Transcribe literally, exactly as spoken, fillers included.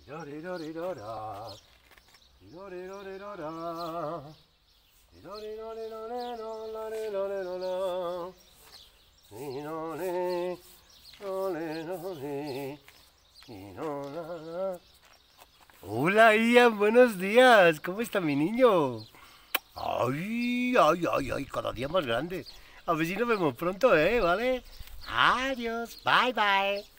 Hola Ian, buenos días. ¿Cómo está mi niño? Ay, ay, ay, ay, cada día más grande. A ver si nos vemos pronto, ¿eh? ¿Vale? Adiós, bye, bye.